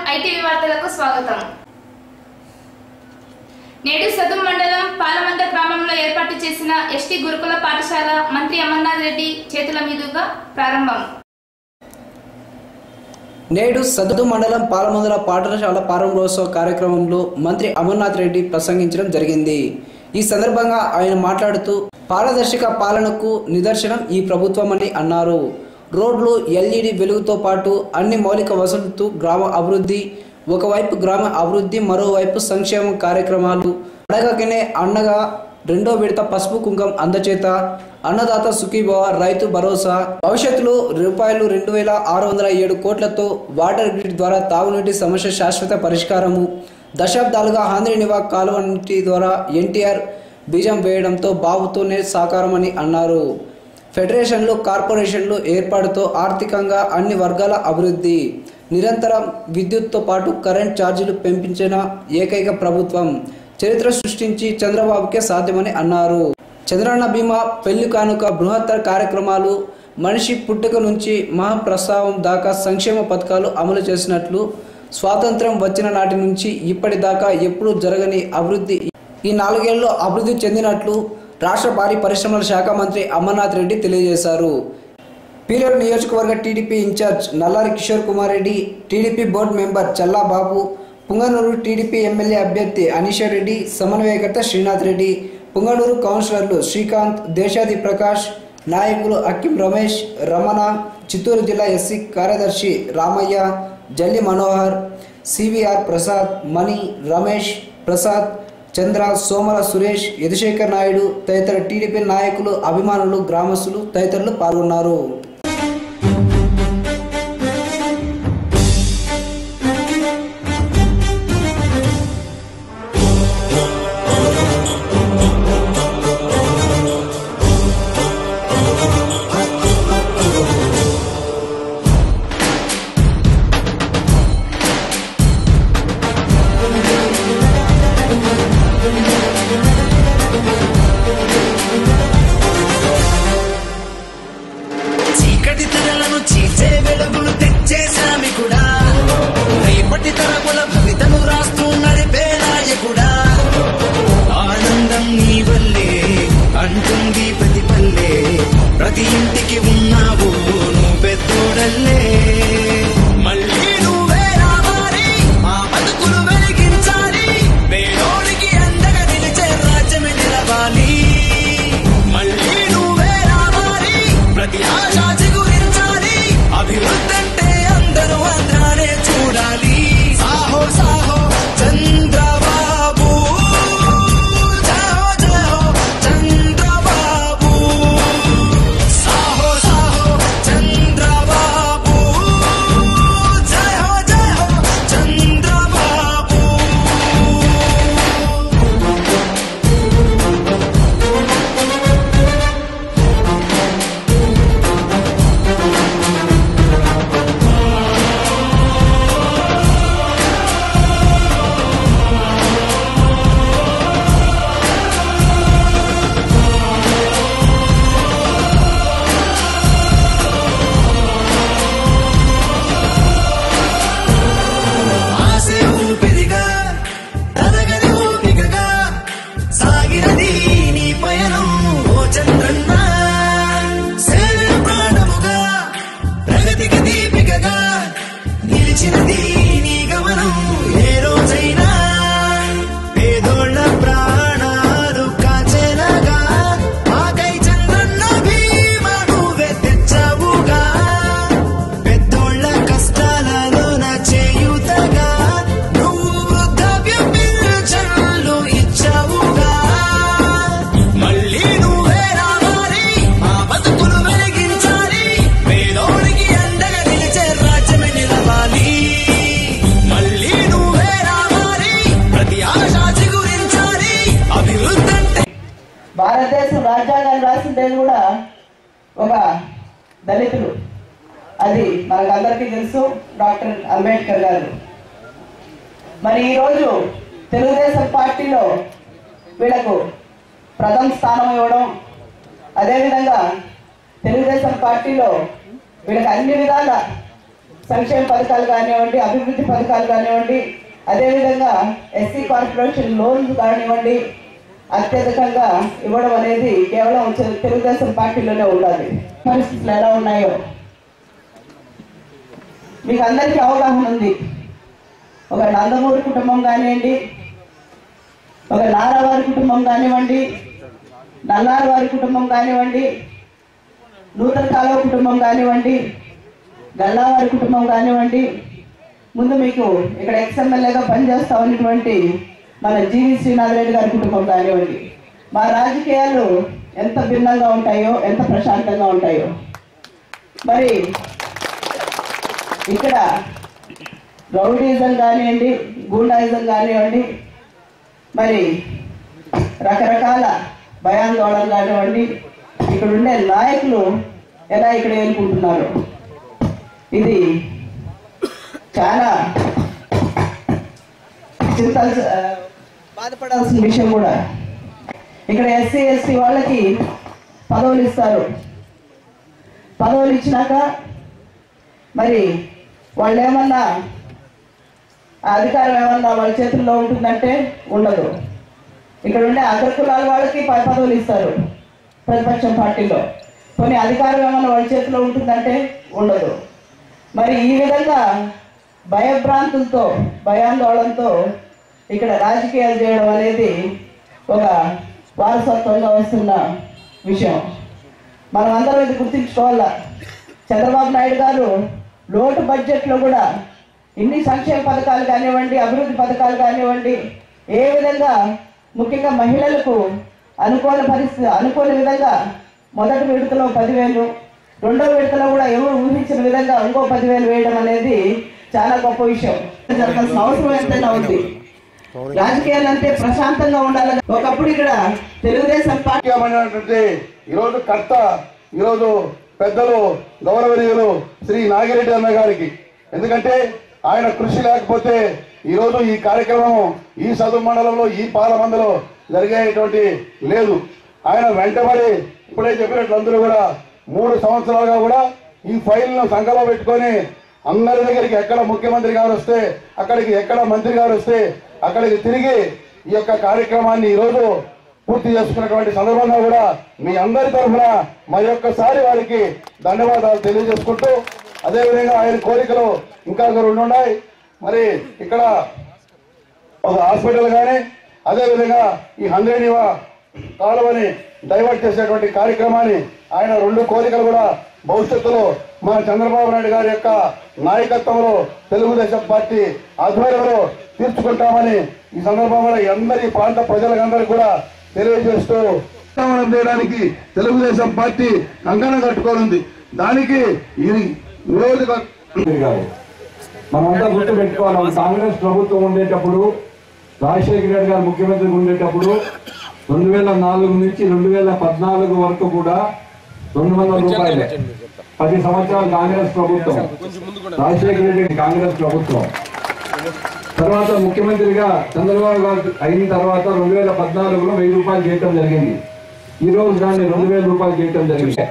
ITV వార్తలకు స్వాగతం. నేడు సదుం మండలం పాలమంద గ్రామంలో ఏర్పాటు చేసిన ఎస్టీ గురుకుల పాఠశాల మంత్రి అమర్నాథ్ రెడ్డి చేతుల మీదుగా ప్రారంభం. నేడు సదుం మండలం పాలమందల పాఠశాల ప్రారంభోత్సవ కార్యక్రమంలో మంత్రి అమర్నాథ్ రెడ్డి ప్రసంగించడం జరిగింది. ఈ సందర్భంగా ఆయన మాట్లాడుతూ పారదర్శక పాలనకు నిదర్శనం ఈ ప్రభుత్వమని అన్నారు. రోడ్లు, ఎల్ఈడి వెలుగుతో పాటు అన్ని మౌలిక వసతులతో గ్రామ అభివృద్ధి, ఒకవైపు గ్రామ అభివృద్ధి, మరోవైపు సంక్షేమ కార్యక్రమాలు, అడగకనే అండగా రెండో విడత పసుపు కుంకం అందచేత, అన్నదాత సుఖీభవ, రైతు భరోసా, భవిష్యత్తులో రూపాయలు 2607 కోట్లతో వాటర్ గ్రిడ్ ద్వారా తాగునీటి సమస్య శాశ్వత పరిష్కారము, దశాబ్దాలుగా ఆంధ్రనివా కాలువ నీటి ద్వారా ఎన్టీఆర్ బీజం వేయడంతో బాబుతోనే సాకారమని అన్నారు. ఫెడరేషన్లు, కార్పొరేషన్లు ఏర్పాటుతో ఆర్థికంగా అన్ని వర్గాల అభివృద్ధి, నిరంతరం విద్యుత్తో పాటు కరెంట్ ఛార్జీలు పెంపించిన ఏకైక ప్రభుత్వం, చరిత్ర సృష్టించి చంద్రబాబుకే సాధ్యమని అన్నారు. చంద్రన్న బీమా, పెళ్లి కానుక, బృహత్తర కార్యక్రమాలు, మనిషి పుట్టుక నుంచి మహాప్రస్తావం దాకా సంక్షేమ పథకాలు అమలు చేసినట్లు స్వాతంత్ర్యం వచ్చిన నాటి నుంచి ఇప్పటిదాకా ఎప్పుడూ జరగని అభివృద్ధి ఈ 4 ఏళ్లలో అభివృద్ధి చెందినట్లు రాష్ట్ర భారీ పరిశ్రమల శాఖ మంత్రి అమర్నాథ్ రెడ్డి తెలియజేశారు. పీలేరు నియోజకవర్గ TDP in charge Nallari Kishore Kumar Reddy, TDP board member Challababu, Punganur TDP MLA అభ్యర్థి అనీషా రెడ్డి, సమన్వయకర్త శ్రీనాథ్ రెడ్డి, పుంగనూరు కౌన్సిలర్లు శ్రీకాంత్, దేశాది ప్రకాష్, నాయకులు అక్కిం రమేష్, రమణ, చిత్తూరు జిల్లా ఎస్సీ కార్యదర్శి రామయ్య, జల్లి మనోహర్, సివిఆర్ ప్రసాద్, మణి, రమేష్, ప్రసాద్, చంద్ర, సోమల సురేష్, యదుశేఖర్ నాయుడు తదితర టీడీపీ నాయకులు, అభిమానులు, గ్రామస్తులు తదితరులు పాల్గొన్నారు. ప్రతి ఇంటికి ఉన్నావు నువ్వు పెద్దోడల్లే, మళ్ళీ నువ్వే రావాలి, మా బతుకులు వెలిగించాలి, పేదోడికి అండగా నిలిచే రాజ్యమే నిలవాలి. మళ్ళీ నువ్వే రావాలి, ప్రతి ఆశ చిగురించాలి, అభివృద్ధి అంటే అందరూ ఆంధ్రానే చూడాలి. సాహో సాహో చంద్రబాబు, భారతదేశం రాజ్యాంగాన్ని రాసిండేది కూడా ఒక దళితులు, అది మనకందరికీ తెలుసు, డాక్టర్ అంబేద్కర్ గారు. మరి ఈరోజు తెలుగుదేశం పార్టీలో వీళ్ళకు ప్రథమ స్థానం ఇవ్వడం, అదేవిధంగా తెలుగుదేశం పార్టీలో వీళ్ళకి అన్ని విధాల సంక్షేమ పథకాలు కానివ్వండి, అభివృద్ధి పథకాలు కానివ్వండి, అదేవిధంగా ఎస్సీ కార్పొరేషన్ లోన్స్ కానివ్వండి అత్యధికంగా ఇవ్వడం అనేది కేవలం తెలుగుదేశం పార్టీలోనే ఉండాలి. పరిస్థితులు ఎలా ఉన్నాయో మీకు అందరికీ అవగాహన ఉంది. ఒక నందమూరి కుటుంబం కానివ్వండి, ఒక నారావారి కుటుంబం కానివ్వండి, నల్లారి వారి కుటుంబం కానివ్వండి, నూతన కాలువ కుటుంబం కానివ్వండి, గల్లావారి కుటుంబం కానివ్వండి, ముందు మీకు ఇక్కడ ఎక్స్ఎమ్మెల్యేగా పనిచేస్తా ఉన్నటువంటి మన జీవి శ్రీనాథ్ రెడ్డి గారి కుటుంబం కానివ్వండి, మా రాజకీయాలు ఎంత భిన్నంగా ఉంటాయో, ఎంత ప్రశాంతంగా ఉంటాయో. మరి ఇక్కడ రౌడీజం కానివ్వండి, గూండాయిజం కానివ్వండి, మరి రకరకాల భయాందోళన కానివ్వండి, ఇక్కడ ఉండే నాయకులు ఎలా ఇక్కడ వెళ్ళుకుంటున్నారు, ఇది చాలా బాధపడాల్సిన విషయం కూడా. ఇక్కడ ఎస్సీ ఎస్టీ వాళ్ళకి పదవులు ఇస్తారు. పదవులు ఇచ్చినాక మరి వాళ్ళు ఏమన్నా అధికారం ఏమన్నా వాళ్ళ చేతుల్లో ఉంటుందంటే ఉండదు. ఇక్కడ ఉండే అగ్రకులాల వాళ్ళకి పదవులు ఇస్తారు ప్రతిపక్షం పార్టీలో, కొన్ని అధికారం ఏమన్నా వాళ్ళ చేతిలో ఉంటుందంటే ఉండదు. మరి ఈ విధంగా భయభ్రాంతులతో, భయాందోళనతో ఇక్కడ రాజకీయాలు చేయడం అనేది ఒక వారసత్వంగా వస్తున్న విషయం. మనం అందరం ఇది గుర్తించుకోవాలా. చంద్రబాబు నాయుడు గారు లోటు బడ్జెట్లో కూడా ఇన్ని సంక్షేమ పథకాలు కానివ్వండి, అభివృద్ధి పథకాలు కానివ్వండి, ఏ విధంగా ముఖ్యంగా మహిళలకు అనుకోని విధంగా మొదటి విడతలో 10,000, రెండో విడతలో కూడా ఎవరు ఊహించిన విధంగా ఇంకో 10,000 వేయడం అనేది చాలా గొప్ప విషయం. జరగాల్సిన అవసరం ఎంతైనా ఉంది. రాజకీయాలు అంటే ప్రశాంతంగా ఉండాలి. ఒకప్పుడు ఇక్కడ తెలుగుదేశం పార్టీ ఈరోజు కర్త, ఈరోజు పెద్దలు గౌరవనీయులు శ్రీ నాగిరెడ్డి అన్న గారికి, ఎందుకంటే ఆయన కృషి లేకపోతే ఈరోజు ఈ కార్యక్రమం ఈ సదువు మండలంలో ఈ పాలమందలో జరిగేటువంటి లేదు. ఆయన వెంటబడి ఇప్పుడే చెప్పినట్లు అందరూ కూడా 3 సంవత్సరాలుగా కూడా ఈ ఫైల్ను సంఘంలో పెట్టుకొని అందరి దగ్గరికి ఎక్కడ ముఖ్యమంత్రి గారు వస్తే అక్కడికి, ఎక్కడ మంత్రి గారు వస్తే అక్కడికి తిరిగి ఈ యొక్క కార్యక్రమాన్ని ఈరోజు పూర్తి చేసుకున్నటువంటి సందర్భంగా కూడా మీ అందరి తరఫున మరి ఒక్కసారి వారికి ధన్యవాదాలు తెలియజేసుకుంటూ, అదేవిధంగా ఆయన కోరికలు ఇంకా 2 ఉన్నాయి. మరి ఇక్కడ ఒక హాస్పిటల్ కానీ, అదేవిధంగా ఈ 100వ కాలువని డైవర్ట్ చేసేటువంటి కార్యక్రమాన్ని ఆయన 2 కోరికలు కూడా భవిష్యత్తులో మన చంద్రబాబు నాయుడు గారి యొక్క నాయకత్వంలో తెలుగుదేశం పార్టీ ఆధ్వర్యంలో తీర్చుకుంటామని ఈ సందర్భంలో అందరి ప్రాంత ప్రజలందరికీ కూడా తెలియజేస్తూ చేయడానికి తెలుగుదేశం పార్టీ కంకణం కట్టుకోనుంది. దానికి ఈ మనంతా గుర్తు పెట్టుకోవాలి. కాంగ్రెస్ ప్రభుత్వం ఉండేటప్పుడు, రాజశేఖర రెడ్డి గారు ముఖ్యమంత్రిగా ఉండేటప్పుడు 2004 నుంచి 2014 వరకు కూడా 200 రూపాయలే. 10 సంవత్సరాలు కాంగ్రెస్ ప్రభుత్వం, రాజశేఖర రెడ్డి కాంగ్రెస్ ప్రభుత్వం. తర్వాత ముఖ్యమంత్రిగా చంద్రబాబు గారు అయిన తర్వాత 2014లో 1000 రూపాయలు చేయటం జరిగింది. ఈ రోజు దాన్ని 2000 రూపాయలు చేయటం జరిగింది.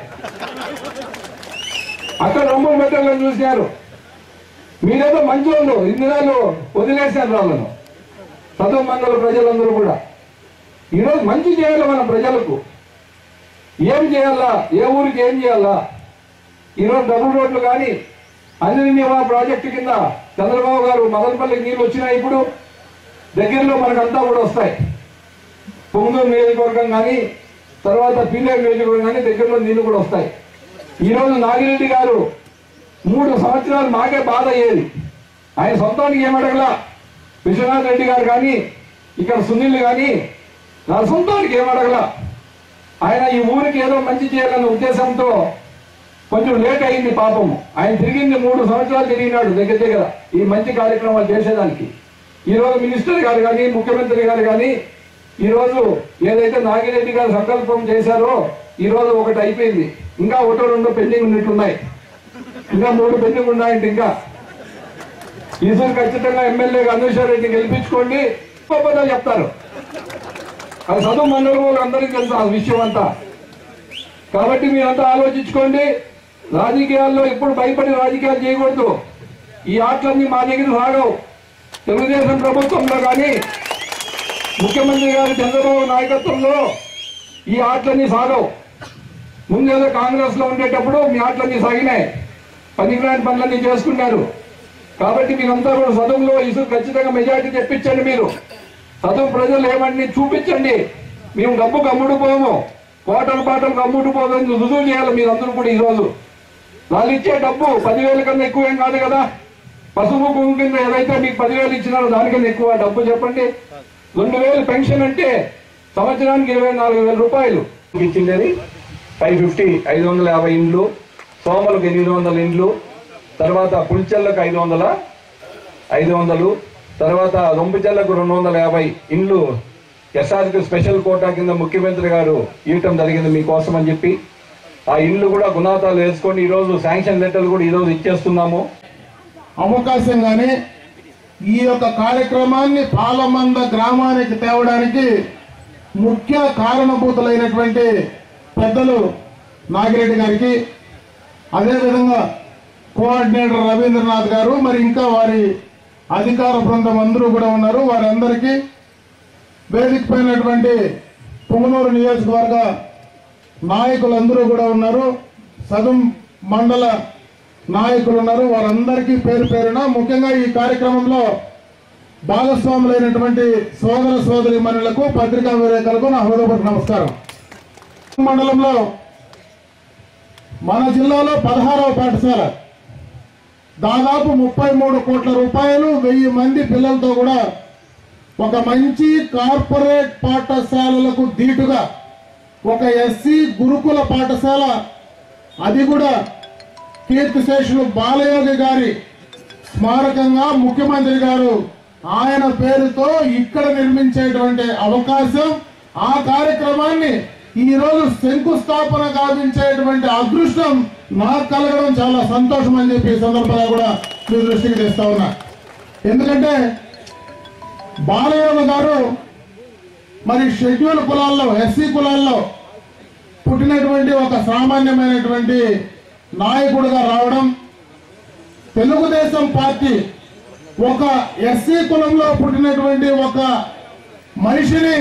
అక్కడ రొమ్మ మెట్టలను చూశారు. మీరేదో మంచి వాళ్ళు, ఇన్ని నెలలు వదిలేశారు వాళ్ళను. చదువు మండల ప్రజలందరూ కూడా ఈరోజు మంచి చేయాలి. మన ప్రజలకు ఏం చేయాలా, ఏ ఊరికి ఏం చేయాలా, ఈరోజు డబుల్ రోడ్లు కానీ అన్ని ప్రాజెక్టు కింద చంద్రబాబు గారు మదనపల్లికి నీళ్ళు వచ్చినాయి. ఇప్పుడు దగ్గరలో మనకంతా కూడా వస్తాయి. పొంగూరు నియోజకవర్గం కానీ, తర్వాత పీలేరు నియోజకవర్గం కానీ దగ్గరలో నీళ్లు కూడా వస్తాయి. ఈరోజు నాగిరెడ్డి గారు 3 సంవత్సరాలు మాకే బాధ అయ్యేది. ఆయన సొంతానికి ఏమడగలా. విశ్వనాథ్ రెడ్డి గారు కానీ, ఇక్కడ సునీల్ కానీ నా సొంతానికి ఏమడగలా. ఆయన ఈ ఊరికి ఏదో మంచి చేయాలన్న ఉద్దేశంతో కొంచెం లేట్ అయింది పాపం. ఆయన తిరిగింది 3 సంవత్సరాలు తిరిగినాడు దగ్గర ఈ మంచి కార్యక్రమాలు చేసేదానికి. ఈరోజు మినిస్టర్ గారు కానీ, ముఖ్యమంత్రి గారు కానీ ఈరోజు ఏదైతే నాగిరెడ్డి గారు సంకల్పం చేశారో ఈరోజు ఒకటి అయిపోయింది. ఇంకా 1-2 పెండింగ్ ఉన్నట్లున్నాయి. ఇంకా 3 పెండింగ్ ఉన్నాయంటే ఇంకా ఈసారి ఖచ్చితంగా ఎమ్మెల్యేగా అనుషారెడ్డిని రెడ్డిని గెలిపించుకోండి గొప్పదని చెప్తారు. అది చదువు మండలం అందరికీ తెలుసు ఆ విషయం అంతా. కాబట్టి మీరంతా ఆలోచించుకోండి. రాజకీయాల్లో ఇప్పుడు భయపడి రాజకీయాలు చేయకూడదు. ఈ ఆటలన్నీ మా దగ్గర సాగవు. తెలుగుదేశం ప్రభుత్వంలో కానీ ముఖ్యమంత్రి గారి చంద్రబాబు నాయకత్వంలో ఈ ఆటలన్నీ సాగవు. ముందేదో కాంగ్రెస్ లో ఉండేటప్పుడు మీ ఆటలన్నీ సాగినాయి, పనికిరాని పనులన్నీ చేసుకున్నారు. కాబట్టి మీరంతా కూడా చదువులో ఇసు ఖచ్చితంగా మెజారిటీ తెప్పించండి. మీరు చదువు ప్రజలు ఏమని చూపించండి. మేము డబ్బుకు అమ్ముడుపోము, కోటల పాటలకు అమ్ముడుపోదని రుజువు చేయాలి మీరందరూ కూడా. ఈరోజు వాళ్ళు ఇచ్చే డబ్బు 10,000 కన్నా ఎక్కువ ఏం కాదు కదా. పసుపు కుంకుమ కింద ఏదైతే మీకు 10,000 ఇచ్చినారో దానికన్నా ఎక్కువ డబ్బు చెప్పండి. 2,000 పెన్షన్ అంటే సంవత్సరానికి 24,000 రూపాయలు ఇచ్చింది. 550 ఇండ్లు, సోమలకు 800 ఇండ్లు, తర్వాత పుల్చెల్లకు 500, తర్వాత రొంపిచెల్లకు 250 ఇండ్లు ఎస్ఆర్కి స్పెషల్ కోటా కింద ముఖ్యమంత్రి గారు ఇవ్వటం జరిగింది మీకోసం అని చెప్పి. ఆ ఇండ్లు కూడా గుణాతాలు వేసుకొని ఈరోజు శాంక్షన్ లెటర్లు కూడా ఈరోజు ఇచ్చేస్తున్నాము. అవకాశంగానే ఈ యొక్క కార్యక్రమాన్ని పాలమంద గ్రామానికి తేవడానికి ముఖ్య కారణభూతులైనటువంటి పెద్దలు నాగిరెడ్డి గారికి, అదేవిధంగా కోఆర్డినేటర్ రవీంద్రనాథ్ గారు, మరి ఇంకా వారి అధికార బృందం అందరూ కూడా ఉన్నారు. వారందరికీ వేదిక పైనటువంటి పుంగనూరు నియోజకవర్గ నాయకులందరూ కూడా ఉన్నారు, సదుం మండల నాయకులు ఉన్నారు. వారందరికీ పేరు పేరున ముఖ్యంగా ఈ కార్యక్రమంలో భాగస్వాములైనటువంటి సోదర సోదరీమణులకు, పత్రికా విలేకరులకు నా హృదయపూర్వక నమస్కారం. మండలంలో మన జిల్లాలో 16వ పాఠశాల, దాదాపు 33 కోట్ల రూపాయలు, 1000 మంది పిల్లలతో కూడా ఒక మంచి కార్పొరేట్ పాఠశాలలకు దీటుగా ఒక ఎస్సీ గురుకుల పాఠశాల, అది కూడా కీర్తిశేషులు బాలయోగి గారి స్మారకంగా ముఖ్యమంత్రి గారు ఆయన పేరుతో ఇక్కడ నిర్మించేటువంటి అవకాశం, ఆ కార్యక్రమాన్ని ఈ రోజు శంకుస్థాపన గావించేటువంటి అదృష్టం నాకు కలగడం చాలా సంతోషం అని చెప్పి ఈ సందర్భంగా కూడా మీ దృష్టికి తెస్తా ఉన్నా. ఎందుకంటే బాలయోగి గారు మరి షెడ్యూల్ కులాల్లో, ఎస్సీ కులాల్లో పుట్టినటువంటి ఒక సామాన్యమైనటువంటి నాయకుడిగా రావడం, తెలుగుదేశం పార్టీ ఒక ఎస్సీ కులంలో పుట్టినటువంటి ఒక మనిషిని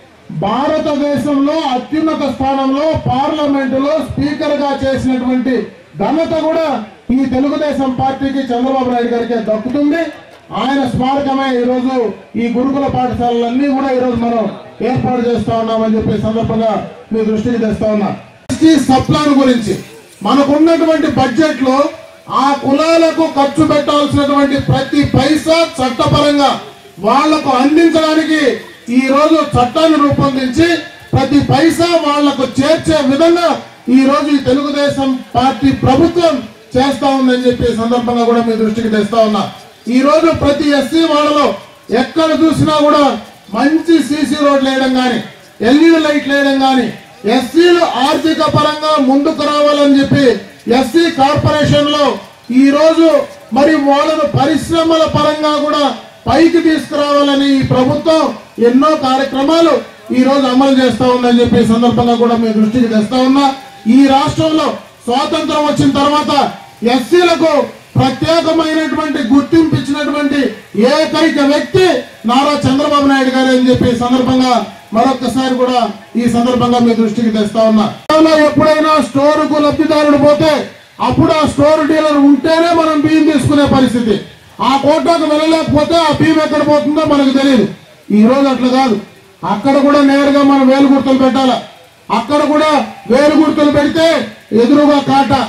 భారతదేశంలో అత్యున్నత స్థానంలో పార్లమెంటులో స్పీకర్ గా చేసినటువంటి ఘనత కూడా ఈ తెలుగుదేశం పార్టీకి, చంద్రబాబు నాయుడు గారికి దక్కుతుంది. ఆయన స్మారకమే ఈరోజు ఈ గురుకుల పాఠశాలలన్నీ కూడా ఈరోజు మనం ఏర్పాటు చేస్తా ఉన్నామని చెప్పి సందర్భంగా మీ దృష్టికి తెస్తా ఉన్నా. సప్లాన్ గురించి మనకున్నటువంటి బడ్జెట్ లో ఆ కులాలకు ఖర్చు పెట్టాల్సినటువంటి ప్రతి పైసా చట్టపరంగా వాళ్లకు అందించడానికి ఈ రోజు చట్టాన్ని రూపొందించి ప్రతి పైసా వాళ్లకు చేర్చే విధంగా ఈ రోజు ఈ తెలుగుదేశం పార్టీ ప్రభుత్వం చేస్తా ఉందని చెప్పి సందర్భంగా కూడా మీ దృష్టికి తెస్తా ఉన్నా. ఈ రోజు ప్రతి ఎస్సీ వాళ్ళలో ఎక్కడ చూసినా కూడా మంచి సీసీ రోడ్లు వేయడం గాని, ఎల్ఈడి లైట్లు వేయడం గాని, ఎస్సీలు ఆర్థిక పరంగా ముందుకు రావాలని చెప్పి ఎస్సీ కార్పొరేషన్ లో ఈ రోజు మరి వాళ్ళను పరిశ్రమల పరంగా కూడా పైకి తీసుకురావాలని ఈ ప్రభుత్వం ఎన్నో కార్యక్రమాలు ఈ రోజు అమలు చేస్తా ఉందని చెప్పి సందర్భంగా కూడా మీ దృష్టికి తెస్తా ఉన్నా. ఈ రాష్ట్రంలో స్వాతంత్రం వచ్చిన తర్వాత ఎస్సీలకు ప్రత్యేకమైనటువంటి గుర్తింపు ఇచ్చినటువంటి ఏకైక వ్యక్తి నారా చంద్రబాబు నాయుడు గారు అని చెప్పి సందర్భంగా మరొకసారి కూడా ఈ సందర్భంగా మీ దృష్టికి తెస్తా ఉన్నా. ఎప్పుడైనా స్టోర్ కు లబ్ధిదారుడు పోతే అప్పుడు ఆ స్టోర్ డీలర్ ఉంటేనే మనం బియ్యం తీసుకునే పరిస్థితి. ఆ కోటాకు వెళ్ళలేకపోతే ఆ బియ్యం ఎక్కడ పోతుందో మనకు తెలియదు. ఈ రోజు అట్లా కాదు, అక్కడ కూడా నేరుగా మనం వేలు గుర్తులు పెట్టాలి. అక్కడ కూడా వేలు గుర్తులు పెడితే ఎదురుగా కాటా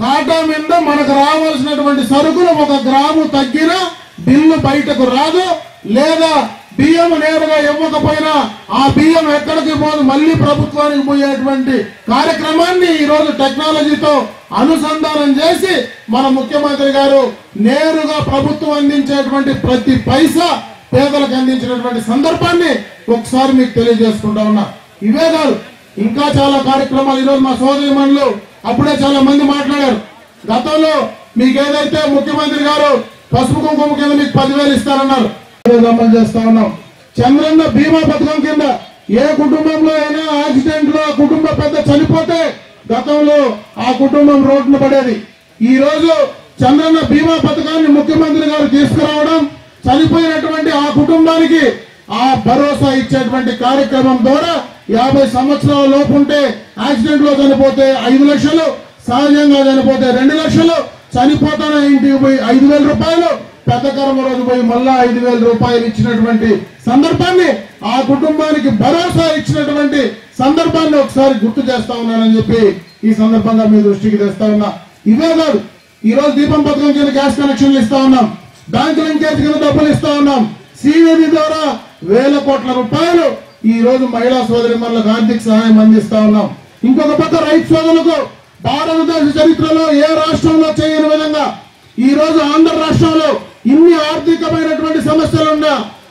మీద మనకు రావాల్సినటువంటి సరుకులు 1 గ్రాము తగ్గినా బిల్లు బయటకు రాదు. లేదా బియ్యం నేరుగా ఇవ్వకపోయినా ఆ బియ్యం ఎక్కడికి పోదు, మళ్ళీ ప్రభుత్వానికి పోయేటువంటి కార్యక్రమాన్ని ఈ రోజు టెక్నాలజీతో అనుసంధానం చేసి మన ముఖ్యమంత్రి గారు నేరుగా ప్రభుత్వం అందించేటువంటి ప్రతి పైసా పేదలకు అందించినటువంటి సందర్భాన్ని ఒకసారి మీకు తెలియజేసుకుంటా ఉన్నా. ఇవే కాదు, ఇంకా చాలా కార్యక్రమాలు ఈరోజు మా సోదరీమణులు అప్పుడే చాలా మంది మాట్లాడారు. గతంలో మీకు ఏదైతే ముఖ్యమంత్రి గారు పసుపు కుంకుమ కింద మీకు 10,000 ఇస్తారన్నారు, అమలు చేస్తా ఉన్నాం. చంద్రన్న బీమా పథకం కింద ఏ కుటుంబంలో అయినా యాక్సిడెంట్ లో కుటుంబ పెద్ద చనిపోతే గతంలో ఆ కుటుంబం రోడ్డున పడేది. ఈ రోజు చంద్రన్న బీమా పథకాన్ని ముఖ్యమంత్రి గారు తీసుకురావడం, చనిపోయినటువంటి ఆ కుటుంబానికి ఆ భరోసా ఇచ్చేటువంటి కార్యక్రమం ద్వారా 50 సంవత్సరాల లోపు ఉంటే యాక్సిడెంట్ లో చనిపోతే 5 లక్షలు, సహజంగా చనిపోతే 2 లక్షలు, చనిపోతాన ఇంటికి పోయి 5,000 రూపాయలు, పెద్ద కర్మ రోజు పోయి మళ్ళా 5,000 రూపాయలు ఇచ్చినటువంటి సందర్భాన్ని, ఆ కుటుంబానికి భరోసా ఇచ్చినటువంటి సందర్భాన్ని ఒకసారి గుర్తు చేస్తా ఉన్నానని చెప్పి ఈ సందర్భంగా మీ దృష్టికి తెస్తా ఉన్నా. ఇవే కాదు, ఈ రోజు దీపం పథకం కింద గ్యాస్ కనెక్షన్లు ఇస్తా ఉన్నాం, బ్యాంకు లింకేజ్ కింద డబ్బులు ఇస్తా ఉన్నాం, సీనిధి ద్వారా 1,000 కోట్ల రూపాయలు ఈ రోజు మహిళా సోదరిమణులకు ఆర్థిక సహాయం అందిస్తా ఉన్నాం. ఇంకొక పక్క రైతు సోదరులకు భారతదేశ చరిత్రలో ఏ రాష్ట్రంలో చేయని విధంగా ఈ రోజు ఆంధ్ర రాష్ట్రంలో ఇన్ని ఆర్థికమైనటువంటి సమస్యలున్నా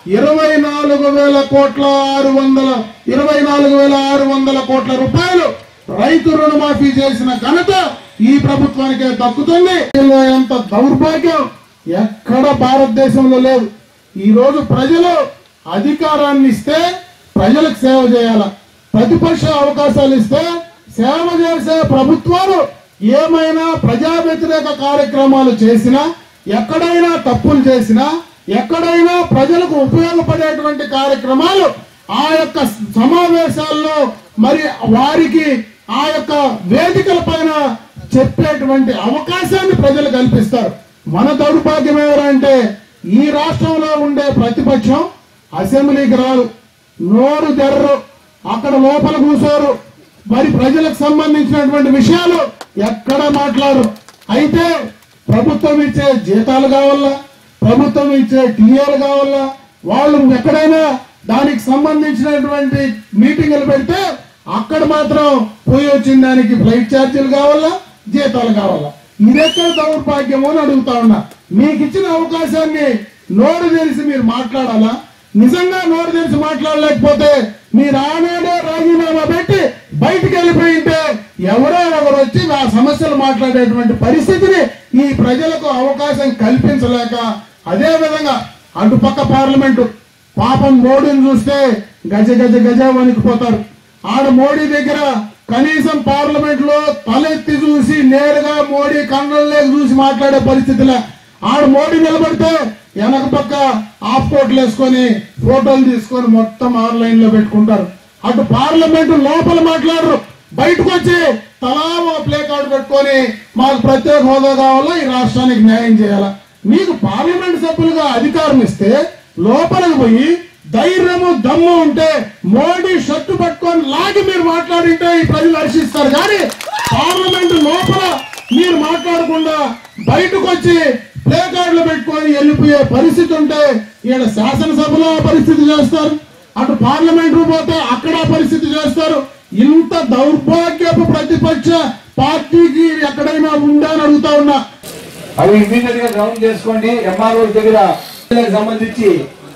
24,600 కోట్ల రూపాయలు రైతు రుణమాఫీ చేసిన ఘనత ఈ ప్రభుత్వానికే దక్కుతుంది. ఎంత దౌర్భాగ్యం ఎక్కడ భారతదేశంలో లేదు. ఈ రోజు ప్రజలు అధికారాన్ని ఇస్తే ప్రజలకు సేవ చేయాల, ప్రతిపక్ష అవకాశాలు ఇస్తే సేవ చేసే ప్రభుత్వాలు ఏమైనా ప్రజా వ్యతిరేక కార్యక్రమాలు చేసినా, ఎక్కడైనా తప్పులు చేసినా, ఎక్కడైనా ప్రజలకు ఉపయోగపడేటువంటి కార్యక్రమాలు ఆ యొక్క సమావేశాల్లో మరి వారికి ఆ యొక్క వేదికల పైన చెప్పేటువంటి అవకాశాన్ని ప్రజలు కల్పిస్తారు. మన దౌర్భాగ్యం ఎవరంటే ఈ రాష్ట్రంలో ఉండే ప్రతిపక్షం అసెంబ్లీకి రారు, నోరు తెర్రు, అక్కడ లోపల కూర్చోరు, మరి ప్రజలకు సంబంధించినటువంటి విషయాలు ఎక్కడ మాట్లాడరు. అయితే ప్రభుత్వం ఇచ్చే జీతాలు కావాలా, ప్రభుత్వం ఇచ్చే టీఏలు కావాలా, వాళ్ళు ఎక్కడైనా దానికి సంబంధించినటువంటి మీటింగులు పెడితే అక్కడ మాత్రం పోయి వచ్చిన దానికి ఫ్లైట్ ఛార్జీలు కావాలా, జీతాలు కావాలా. ఇదెక్కడ దౌర్భాగ్యమో అని అడుగుతా ఉన్నా. మీకు ఇచ్చిన అవకాశాన్ని నోరు తెరిచి మీరు మాట్లాడాలా? నిజంగా నోరు తెరిచి మాట్లాడలేకపోతే మీరు ఆనాడే రాజీనామా పెట్టి బయటికి వెళ్ళిపోయింటే ఎవరో ఒకరు వచ్చి ఆ సమస్యలు మాట్లాడేటువంటి పరిస్థితిని ఈ ప్రజలకు అవకాశం కల్పించలేక, అదే విధంగా అటుపక్క పార్లమెంటు పాపం మోడీని చూస్తే గజ గజ గజ వణికిపోతారు. ఆడ మోడీ దగ్గర కనీసం పార్లమెంట్ లో తలెత్తి చూసి నేరుగా మోడీ కళ్ళల్లోకి చూసి మాట్లాడే పరిస్థితిలో ఆడ మోడీ నిలబడితే వెనక పక్క ఆఫ్ కోట్లు వేసుకొని ఫోటోలు తీసుకొని మొత్తం ఆన్లైన్ లో పెట్టుకుంటారు. అటు పార్లమెంట్ లోపల మాట్లాడరు, బయటకు వచ్చి తలా ప్లే కార్డు పెట్టుకొని మాకు ప్రత్యేక హోదా కావాలా, ఈ రాష్ట్రానికి న్యాయం చేయాలా. మీకు పార్లమెంట్ సభ్యులుగా అధికారం ఇస్తే లోపలికి పోయి ధైర్యము దమ్ము ఉంటే మోడీ షర్టు పట్టుకొని లాగి మీరు మాట్లాడింటే ఈ ప్రజలు హర్షిస్తారు. కానీ పార్లమెంట్ లోపల మీరు మాట్లాడకుండా బయటకు వచ్చి ప్లే కార్డులు పెట్టుకొని వెళ్ళిపోయే పరిస్థితి ఉంటే ఈడ శాసనసభలో పరిస్థితి చేస్తారు, అటు పార్లమెంట్ పోతే అక్కడ పరిస్థితి చేస్తారు. ఇంత దౌర్భాగ్యపు ప్రతిపక్ష పార్టీకి ఎక్కడైనా ఉందా అని అడుగుతా ఉన్నా. అవి ఇమీడియట్ గా గ్రౌండ్ చేసుకోండి. ఎంఆర్ఓ దగ్గర సంబంధించి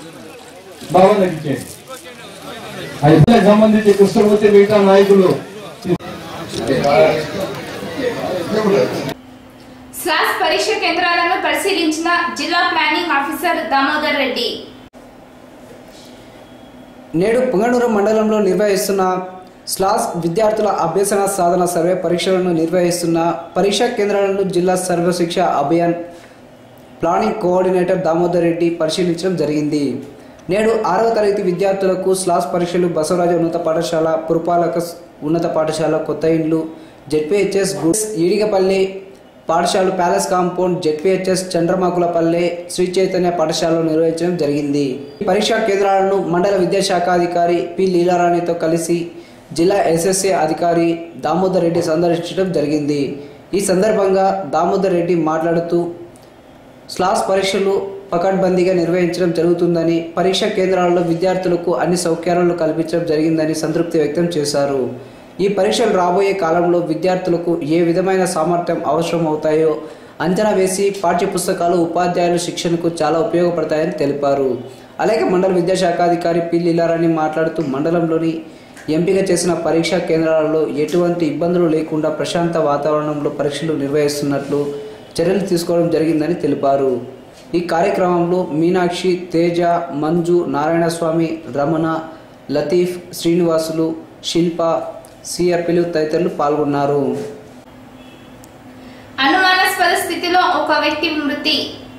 భావన తగ్గించండి. అది సంబంధించి కృష్ణమూర్తి మిగతా నాయకులు స్లాస్ పరీక్ష కేంద్రాలను పరిశీలించిన జిల్లా ప్లానింగ్ ఆఫీసర్ దామోదర్ రెడ్డి. నేడు పుంగనూరు మండలంలో నిర్వహిస్తున్న స్లాస్ విద్యార్థుల అభ్యసన సాధన సర్వే పరీక్షలను నిర్వహిస్తున్న పరీక్షా కేంద్రాలను జిల్లా సర్వశిక్ష అభియాన్ ప్లానింగ్ కోఆర్డినేటర్ దామోదర్ రెడ్డి పరిశీలించడం జరిగింది. నేడు 6వ తరగతి విద్యార్థులకు స్లాస్ పరీక్షలు బసవరాజ ఉన్నత పాఠశాల, పురపాలక ఉన్నత పాఠశాల, కొత్త ఇండ్లు, జెడ్పీహెచ్ఎస్ ఈడిగపల్లి పాఠశాల, palace compound, ZPHS Chandramakulapalle, Shri Chaitanya పాఠశాలలో నిర్వహించడం జరిగింది. ఈ పరీక్షా కేంద్రాలను మండల విద్యాశాఖ అధికారి పి లీలారాణితో కలిసి జిల్లా ఎస్ఎస్ఏ అధికారి దామోదర్ రెడ్డి సందర్శించడం జరిగింది. ఈ సందర్భంగా దామోదర్ రెడ్డి మాట్లాడుతూ స్లాస్ పరీక్షలు పకడ్బందీగా నిర్వహించడం జరుగుతుందని, పరీక్షా కేంద్రాలలో విద్యార్థులకు అన్ని సౌకర్యాలను కల్పించడం జరిగిందని సంతృప్తి వ్యక్తం చేశారు. ఈ పరీక్షలు రాబోయే కాలంలో విద్యార్థులకు ఏ విధమైన సామర్థ్యం అవసరం అవుతాయో అంచనా వేసి పాఠ్యపుస్తకాలు, ఉపాధ్యాయుల శిక్షణకు చాలా ఉపయోగపడతాయని తెలిపారు. అలాగే మండల విద్యాశాఖాధికారి పి లీలారాణి మాట్లాడుతూ మండలంలోని ఎంపిక చేసిన పరీక్షా కేంద్రాలలో ఎటువంటి ఇబ్బందులు లేకుండా ప్రశాంత వాతావరణంలో పరీక్షలు నిర్వహిస్తున్నట్లు చర్యలు తీసుకోవడం జరిగిందని తెలిపారు. ఈ కార్యక్రమంలో మీనాక్షి, తేజ, మంజు, నారాయణస్వామి, రమణ, లతీఫ్, శ్రీనివాసులు, శిల్ప, సిఆర్పీలు తదితరులు పాల్గొన్నారు. అనుమానాస్పద స్థితిలో ఒక వ్యక్తి మృతి.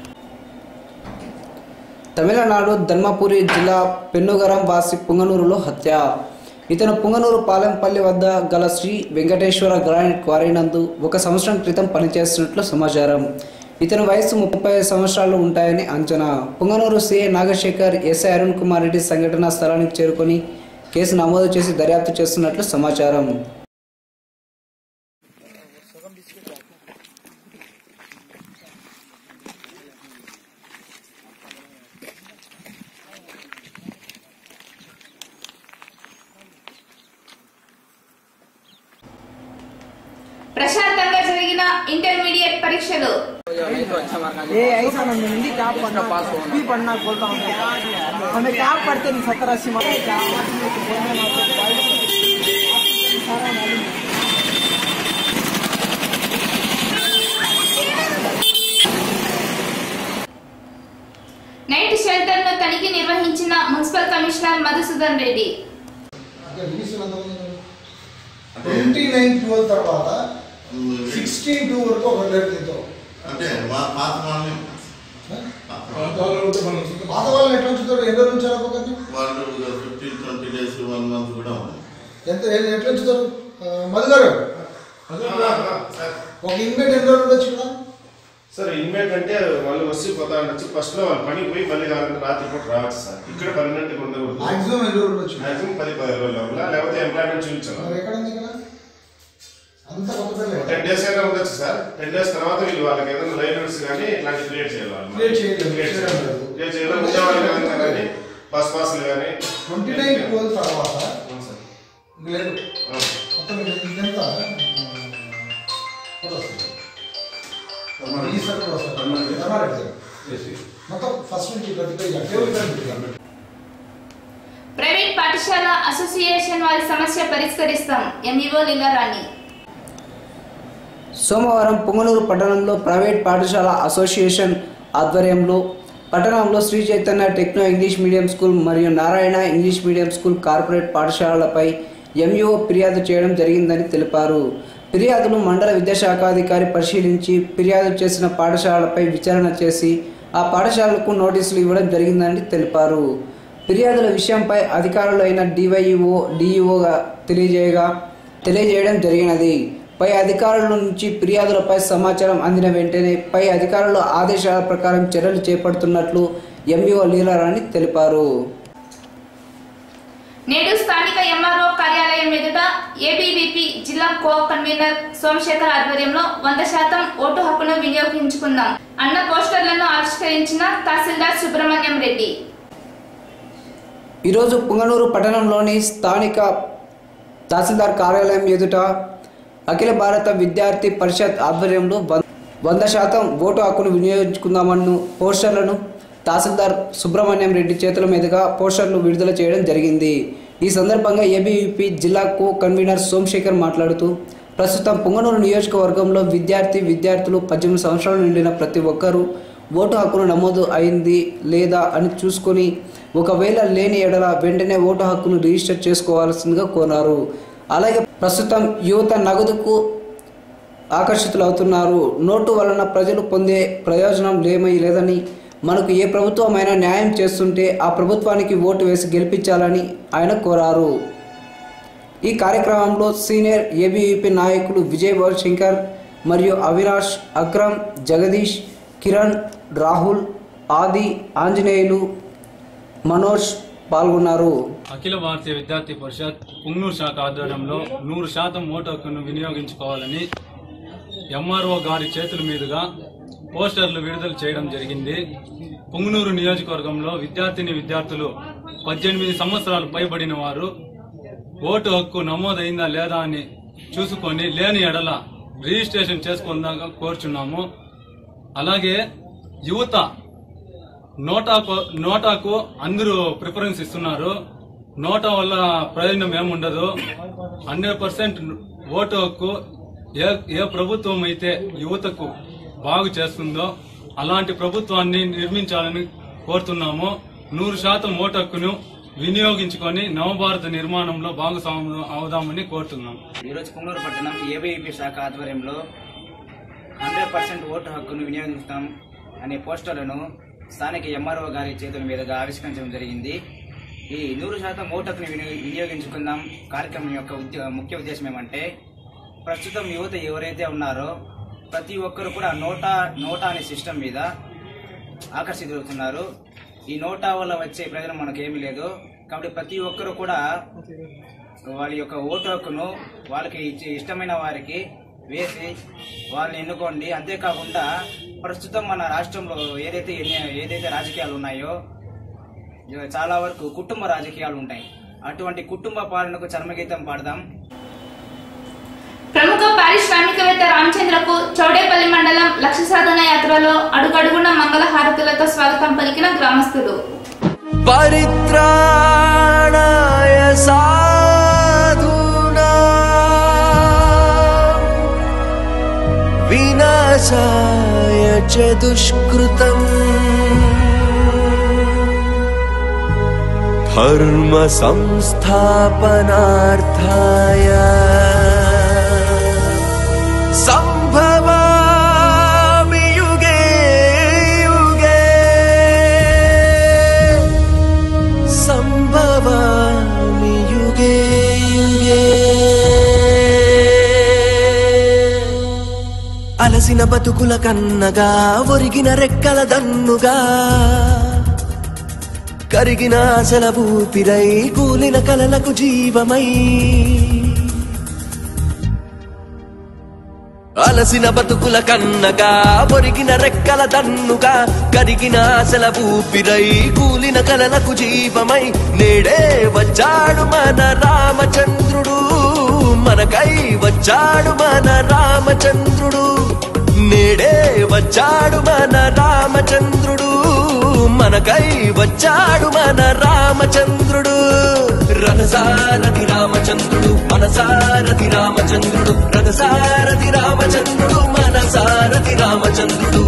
తమిళనాడు ధర్మపురి జిల్లా పెన్నుగరం వాసి పుంగనూరులో హత్య. ఇతను పుంగనూరు పాలెంపల్లి వద్ద గల శ్రీ వెంకటేశ్వర గ్రానైట్ క్వారీ నందు 1 సంవత్సరం క్రితం పనిచేస్తున్నట్లు సమాచారం. ఇతని వయసు 35 సంవత్సరాలు ఉంటాయని అంచనా. పుంగనూరు సిఐ నాగశేఖర్, ఎస్ఐ అరుణ్ కుమార్ రెడ్డి సంఘటనా స్థలానికి చేరుకొని కేసు నమోదు చేసి దర్యాప్తు చేస్తున్నట్లు సమాచారం. ప్రశాంతంగా జరిగిన ఇంటర్మీడియట్ పరీక్షలు. నైట్ షెల్టర్ ను తనిఖీ నిర్వహించిన మున్సిపల్ కమిషనర్ మధుసూదన్ రెడ్డి. 29/12 తర్వాత 16/2 వరకు ఒక రేపు అంటే పాత వాళ్ళని ఎట్లా ఉంచుతారు? ఎన్ని రోజులు ఉంచారు? వాళ్ళు 15-20 days 1 month కూడా ఎంత ఎట్లా ఉంచుతారు? మధు గారు ఒక ఇన్మేట్ ఎన్ని రోజులు ఉండొచ్చు కదా సార్? ఇన్మేట్ అంటే వాళ్ళు వచ్చి కొత్త ఫస్ట్ లో వాళ్ళు పనికి పోయి మళ్ళీ రాత్రి పూట రావచ్చు సార్. ఇక్కడ పర్మనెంట్ ఉండకూడదు. మాక్సిమం ఎన్ని రోజులు ఉండొచ్చు? మాక్సిమం 10-15 రోజుల లోపల, లేకపోతే ఎంప్లాయ్మెంట్ చూపించాలి. ఎక్కడ ఉంది ఇక్కడ? 10 days అయినా ఉండొచ్చు సార్. 10 days తర్వాత వీళ్ళు వాళ్ళకి ఏదైనా లైనర్స్ కానీ ఇట్లాంటి క్రియేట్ చేయాలి. ఉద్యోగాలు కానీ బస్ పాసులు కానీ 29/12 తర్వాత లేదు మొత్తం ఇదంతా మొత్తం ఫస్ట్ నుంచి ప్రైవేట్ పాఠశాల అసోసియేషన్ వారి సమస్య పరిష్కరిస్తాం. ఎంఈఓ లీలారాణి. సోమవారం పుంగనూరు పట్టణంలో ప్రైవేట్ పాఠశాల అసోసియేషన్ ఆధ్వర్యంలో పట్టణంలో Shri Chaitanya techno English medium school మరియు Narayana English medium school corporate పాఠశాలలపై ఎంఈఓ ఫిర్యాదు చేయడం జరిగిందని తెలిపారు. ఫిర్యాదులు మండల విద్యాశాఖాధికారి పరిశీలించి ఫిర్యాదు చేసిన పాఠశాలపై విచారణ చేసి ఆ పాఠశాలకు నోటీసులు ఇవ్వడం జరిగిందని తెలిపారు. ఫిర్యాదుల విషయంపై అధికారులు అయిన డివైఈఓ, డిఈఓగా తెలియజేయడం జరిగినది. పై అధికారుల నుంచి ఫిర్యాదులపై సమాచారం అందిన వెంటనే పై అధికారుల ఆదేశాల ప్రకారం చర్యలు చేపడుతున్నట్లు ఎంఈఓ లీలారాణి తెలిపారు. నేడు స్థానిక ఎంఆర్ఓ కార్యాలయం ఎదుట ఏబీవీపీ జిల్లా కో కన్వీనర్ సోమశేఖర్ ఆధ్వర్యంలో 100% ఓటు హక్కును వినియోగించుకుందాం అన్న పోస్టర్లను ఆవిష్కరించిన తహసీల్దార్ సుబ్రహ్మణ్యం రెడ్డి. ఈరోజు పుంగనూరు పట్టణంలోని స్థానిక తహసీల్దార్ కార్యాలయం ఎదుట అఖిల భారత విద్యార్థి పరిషత్ ఆధ్వర్యంలో 100% ఓటు హక్కును వినియోగించుకుందామన్న పోస్టర్లను తహసీల్దార్ సుబ్రహ్మణ్యం రెడ్డి చేతుల మీదుగా పోస్టర్లు విడుదల చేయడం జరిగింది. ఈ సందర్భంగా ఏబీవీపీ జిల్లా కో కన్వీనర్ సోమశేఖర్ మాట్లాడుతూ ప్రస్తుతం పుంగనూరు నియోజకవర్గంలో విద్యార్థులు 18 సంవత్సరాలు నిండిన ప్రతి ఒక్కరూ ఓటు హక్కును నమోదు అయింది లేదా అని చూసుకొని ఒకవేళ లేని ఎడల వెంటనే ఓటు హక్కును రిజిస్టర్ చేసుకోవాల్సిందిగా కోరారు. అలాగే ప్రస్తుతం యువత నగదుకు ఆకర్షితులవుతున్నారు. నోటు వలన ప్రజలు పొందే ప్రయోజనం లేదని మనకు ఏ ప్రభుత్వమైనా న్యాయం చేస్తుంటే ఆ ప్రభుత్వానికి ఓటు వేసి గెలిపించాలని ఆయన కోరారు. ఈ కార్యక్రమంలో సీనియర్ ఏబీవీపీ నాయకులు విజయ్ శంకర్ మరియు అవినాష్, అక్రమ్, జగదీష్, కిరణ్, రాహుల్, ఆది, ఆంజనేయులు, మనోజ్ పాల్గొన్నారు. అఖిల భారతీయ విద్యార్థి పరిషత్ పుంగనూరు శాఖ ఆధ్వర్యంలో 100% ఓటు హక్కును వినియోగించుకోవాలని ఎంఆర్ఓ గారి చేతుల మీదుగా పోస్టర్లు విడుదల చేయడం జరిగింది. పుంగనూరు నియోజకవర్గంలో విద్యార్థులు 18 సంవత్సరాలు పైబడిన వారు ఓటు హక్కు నమోదైందా లేదా అని చూసుకొని లేని ఎడల రిజిస్ట్రేషన్ చేసుకుందాక కోరుచున్నాము. అలాగే యువత నోటాకు అందరూ ప్రిఫరెన్స్ ఇస్తున్నారు. నోటా వల్ల ప్రయోజనం ఏముండదు. 100% ఓటు హక్కు ఏ ప్రభుత్వం అయితే యువతకు బాగు చేస్తుందో అలాంటి ప్రభుత్వాన్ని నిర్మించాలని కోరుతున్నాము. 100% ఓటు హక్కును వినియోగించుకొని నవభారత నిర్మాణంలో భాగస్వామ్యం అవుదామని కోరుతున్నాం. ఈరోజు పుంగనూరు పట్టణం ఏబీవీపీ శాఖ ఆధ్వర్యంలో 100% ఓటు హక్కును వినియోగిస్తాం అనే పోస్టర్లను స్థానిక ఎంఆర్ఓ గారి చేతుల మీదుగా ఆవిష్కరించడం జరిగింది. ఈ 100% ఓటు హక్కును వినియోగించుకుందాం కార్యక్రమం యొక్క ముఖ్య ఉద్దేశం ఏమంటే, ప్రస్తుతం యువత ఎవరైతే ఉన్నారో ప్రతి ఒక్కరు కూడా నోటా అనే సిస్టమ్ మీద ఆకర్షితులవుతున్నారు. ఈ నోటా వల్ల వచ్చే ప్రయోజనం మనకేమీ లేదు. కాబట్టి ప్రతి ఒక్కరు కూడా వాళ్ళ యొక్క ఓటు హక్కును వాళ్ళకి ఇష్టమైన వారికి వేసి వాళ్ళని ఎన్నుకోండి. అంతేకాకుండా ప్రస్తుతం మన రాష్ట్రంలో ఏదైతే రాజకీయాలు ఉన్నాయో చాలా వరకు కుటుంబ రాజకీయాలు ఉంటాయి. అటువంటి కుటుంబ పాలనకు చర్మగీతం పాడదాం. ప్రముఖ పారిశ్రామికవేత్త రామచంద్రకు చౌడేపల్లి మండలం లక్ష సాధన యాత్రలో అడుగడుగున మంగళ హారతులతో స్వాగతం పలికిన గ్రామస్తులు. పరిత్రాణాయ సాధూనా వినాశాయ చ దుష్కృతం ధర్మ సంస్థాపనార్థాయ సంభవామి యుగే యుగే సంభవామి యుగే యుగే. అలసిన బతుకుల కన్నగా ఒరిగిన రెక్కల దన్నుగా కరిగిన ఆశల ఊపిరై కూలిన కలలకు జీవమై అలసిన బతుకుల కన్నగా ఒరిగిన రెక్కల దన్నుగా కరిగిన ఆశల ఊపిరై కూలిన కలలకు జీవమై నేడే వచ్చాడు మన రామచంద్రుడు మనకై వచ్చాడు మన రామచంద్రుడు నేడే వచ్చాడు మన రామచంద్రుడు మనకై వచ్చాడు మన రామచంద్రుడు. రథసారథి రామచంద్రుడు మనసారథి రామచంద్రుడు రథసారథి రామచంద్రుడు మనసారథి రామచంద్రుడు.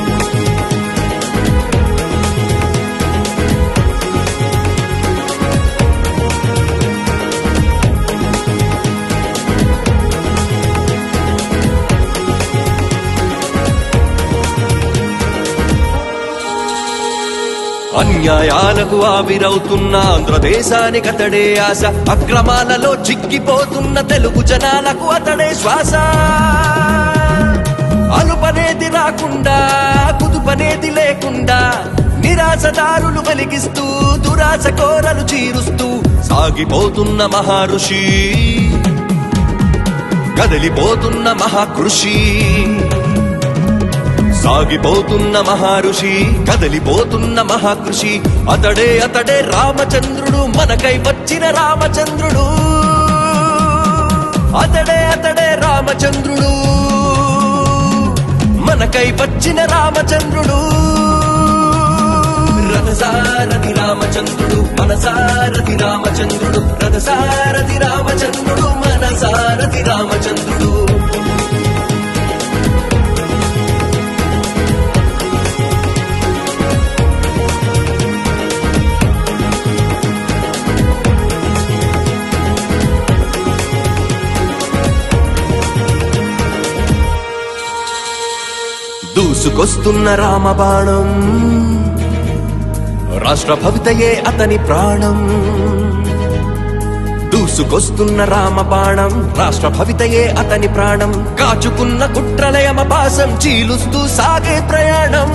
అన్యాయాలకు ఆవిరవుతున్న ఆంధ్రదేశానికి అతడే ఆశ అక్రమాలలో చిక్కిపోతున్న తెలుగు జనాలకు అతడే శ్వాస అలుపనేది రాకుండా కుదుపనేది లేకుండా నిరాశదారులు వెలిగిస్తూ దురాశ కోరలు చీరుస్తూ సాగిపోతున్న మహర్షి కదిలిపోతున్న మహాకృషి సాగిపోతున్న మహర్షి కదిలిపోతున్న మహాకృషి అతడే అతడే రామచంద్రుడు మనకై వచ్చిన రామచంద్రుడు అతడే అతడే రామచంద్రుడు మనకై వచ్చిన రామచంద్రుడు. రథసారథి రామచంద్రుడు మనసారథి రామచంద్రుడు రథసారథి రామచంద్రుడు మనసారథి రామచంద్రుడు. దూసుకొస్తున్న రామబాణం రాష్ట్ర భవితయే అతని ప్రాణం దూసుకొస్తున్న రామబాణం రాష్ట్ర భవితయే అతని ప్రాణం కాచుకున్న కుట్రలయమ పాసం చీలుస్తూ సాగే ప్రయాణం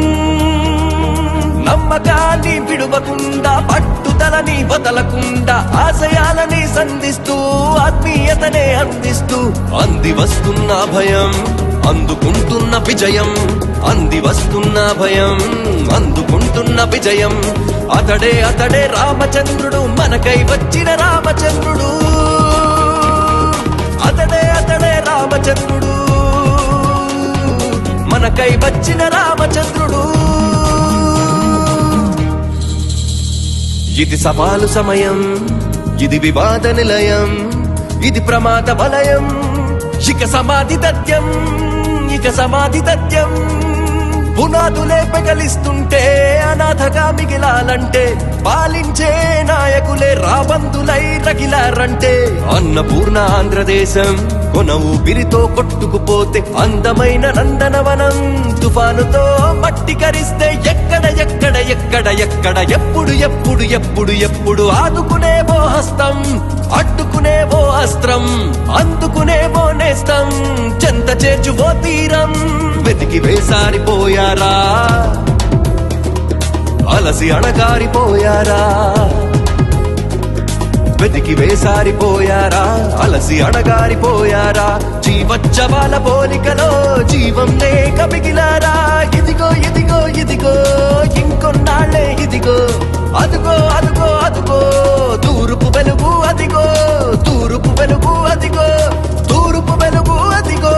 నమ్మకాన్ని విడువకుండా పట్టుదలని వదలకుండా ఆశయాలని సంధిస్తూ ఆత్మీయతనే అందిస్తూ అంది వస్తున్న భయం అందుకుంటున్న విజయం అంది వస్తున్న భయం అందుకుంటున్న విజయం అతడే అతడే రామచంద్రుడు మనకై వచ్చిన రామచంద్రుడు అతడే అతడే రామచంద్రుడు మనకై వచ్చిన రామచంద్రుడు. ఇది సవాలు సమయం ఇది వివాద నిలయం ఇది ప్రమాద వలయం ఇక సమాధి దత్యం ఇక సమాధి దత్యం పునాదులే పెగలిస్తుంటే అనాథగా మిగిలాలంటే పాలించే నాయక నాయకులే రాబందులై రగిలారంటే అన్నపూర్ణ ఆంధ్రదేశం కొన ఊపిరితో కొట్టుకుపోతే అందమైన నందనవనం తుఫానుతో మట్టి కరిస్తే ఎక్కడ ఎక్కడ ఎక్కడ ఎక్కడ ఎప్పుడు ఎప్పుడు ఎప్పుడు ఎప్పుడు ఆదుకునేవో హస్తం అడ్డుకునేవో అస్త్రం అందుకునేవో నేస్తం చెంత చేర్చువో తీరం వెతికి వేసారిపోయారా అలసి అణగారిపోయారా వెతికి వేసారిపోయారా అలసి అణగారిపోయారా జీవోత్సవాల పోలికలో జీవం లేక మిగిలారా ఇదిగో ఇదిగో ఇదిగో ఇంకొన్నాళ్ళే ఇదిగో అదుగో అదుగో అదుగో తూర్పు వెలుగు అదిగో తూర్పు వెలుగు అదిగో తూర్పు వెలుగు అదిగో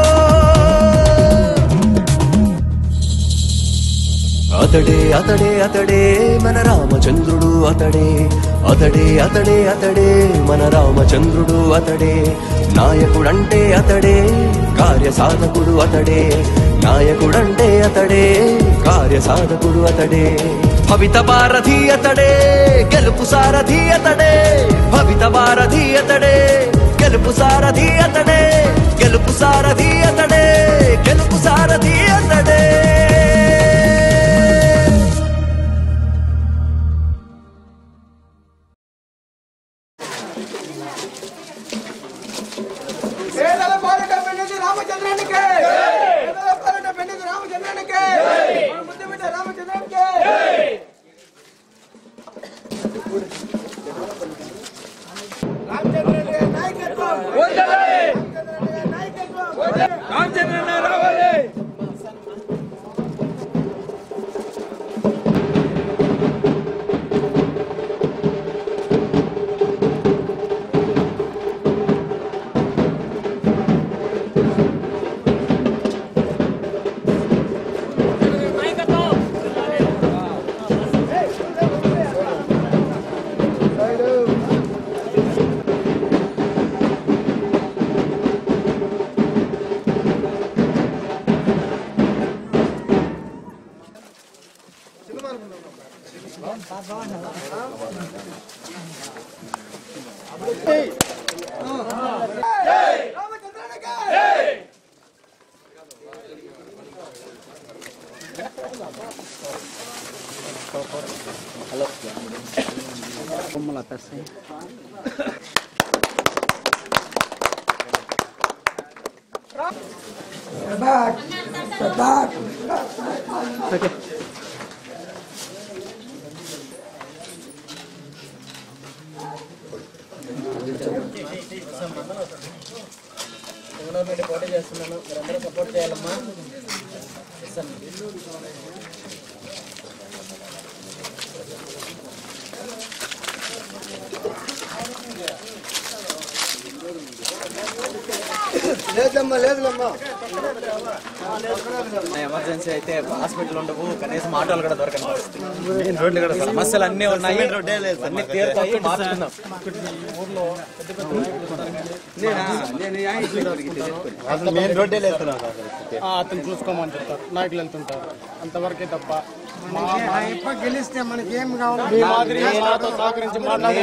అతడే అతడే అతడే మన రామచంద్రుడు అతడే అతడే అతడే అతడే మన రామచంద్రుడు అతడే నాయకుడంటే అతడే కార్యసాధకుడు అతడే నాయకుడంటే అతడే కార్యసాధకుడు అతడే భవిత భారధి అతడే గెలుపు సారథి అతడే భవిత భారధి అతడే గెలుపు సారథి అతడే గెలుపు సారథి అతడే గెలుపు సారథి అతడే పేదల పాలిట పెన్నిధి రామచంద్రానికే పేదల పాలిట పెన్నిధి రామచంద్రానికే మన ముద్దు బిడ్డ రామచంద్రానికే రామచంద్రుని నాయకత్వం వందలే రామచంద్రుని నాయకత్వం వందలే రామచంద్రుని రావాలి పోటీ చేస్తున్నాను, మీరందరూ సపోర్ట్ చేయాలమ్మా. లేదమ్మా లేదులమ్మా. ఎమర్జెన్సీ అయితే హాస్పిటల్ ఉండవు, కనీసం ఆటోలు కూడా దొరకని పరిస్థితి. సమస్యలు అన్నీ ఉన్నాయి, అన్ని తీరుతాయి, మార్చుకుందాం. అతను చూసుకోమని చెప్తారు, నాయకులు వెళ్తుంటారు, అంతవరకే తప్ప గెలిస్తే మనకి ఏం కావాలి సహకరించి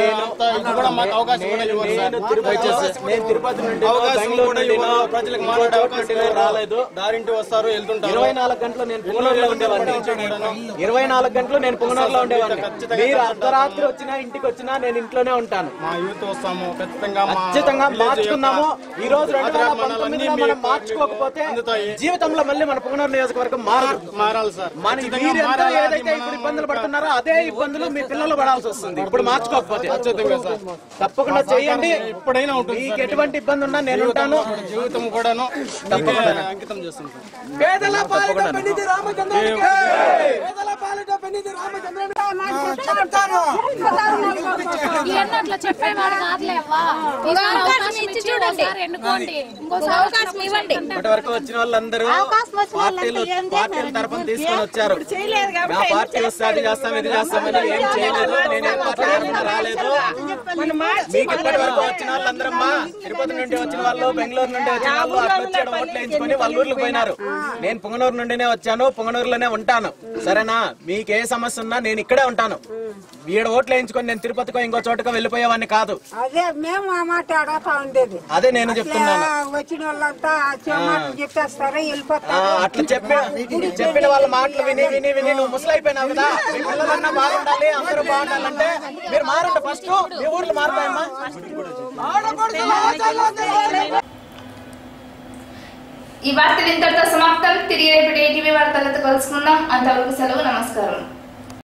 ప్రజలకు మాట్లాడే అవకాశం రాలేదు. దారింటి వస్తారు, వెళ్తుంటారు. 24 గంటలు నేను పుంగనూరులో ఉండేవాడిని. 24 గంటలు నేను పుంగనూరులో ఉండేవాడిని. మీరు అర్ధరాత్రి వచ్చినా ఇంటికి వచ్చినా నేను ఇంట్లోనే ఉంటాను. మా యూత్ వస్తాము, ఖచ్చితంగా మార్చుకుందాము. ఈ రోజు 2019 మనం మార్చుకోకపోతే జీవితంలో మళ్ళీ మన పుంగనూరు నియోజకవర్గం మారాలి సార్. మన ఏదైతే ఇప్పుడు ఇబ్బందులు పడుతున్నారో అదే ఇబ్బందులు మీ పిల్లలు పడాల్సి వస్తుంది ఇప్పుడు మార్చుకోకపోతే. తప్పకుండా చేయండి, ఎప్పుడైనా ఉంటుంది. మీకు ఎటువంటి ఇబ్బంది ఉన్నా నేను ఉంటాను, జీవితం కూడాను అంకితం చేస్తున్నాను. పేదల పాలిట పెన్నిధి రామచంద్రానికి, పేదల పాలిట పెన్నిధి రామచంద్రానికి చెప్తాను. అట్లా చెప్పేవాడు కాదులేవా, ఇప్పటి వరకు వచ్చిన వాళ్ళందరూ పార్టీల తరఫున తీసుకొని వచ్చారు. మా పార్టీ వస్తే అది చేస్తాం ఇది చేస్తామని ఏం చేయలేదు. నేనే పార్టీ రాలేదు. మీకు ఇప్పటి వరకు వచ్చిన వాళ్ళందరమ్మా తిరుపతి నుండి వచ్చిన వాళ్ళు, బెంగళూరు నుండి వచ్చిన వాళ్ళు అక్కడ వచ్చి ఓట్లు వేయించుకొని వాళ్ళ ఊర్లకు పోయినారు. నేను పుంగనూరు నుండినే వచ్చాను, పుంగనూరులోనే ఉంటాను. సరేనా? మీకు ఏ సమస్య ఉన్నా నేను ఇక్కడే ఉంటాను. ఈడ ఓట్లు వేయించుకొని నేను తిరుపతికో ఇంకో చోటకో వెళ్ళిపోయేవాడిని కాదు. అదే మేము ఆ మాట అడగతా ఉండేది. అదే నేను చెప్తున్నాను. వచ్చిన వాళ్ళంతా చెప్పేస్తారా వెళ్ళిపోతారు. అట్లా చెప్పిన వాళ్ళ మాటలు విని విని విని నువ్వు ముసలైపోయినావు కదా. మీ పిల్లలన్నా బాగుండాలి, అందరూ బాగుండాలంటే మీరు మారండి. ఫస్ట్ మీ ఊర్లు మారుతాయమ్మా. ఈ వార్తలు ఇంతటితో సమాప్తం. తిరిగి రేపు ఏటీవీ వార్తలతో కలుసుకుందాం. అంతవరకు సెలవు. నమస్కారం.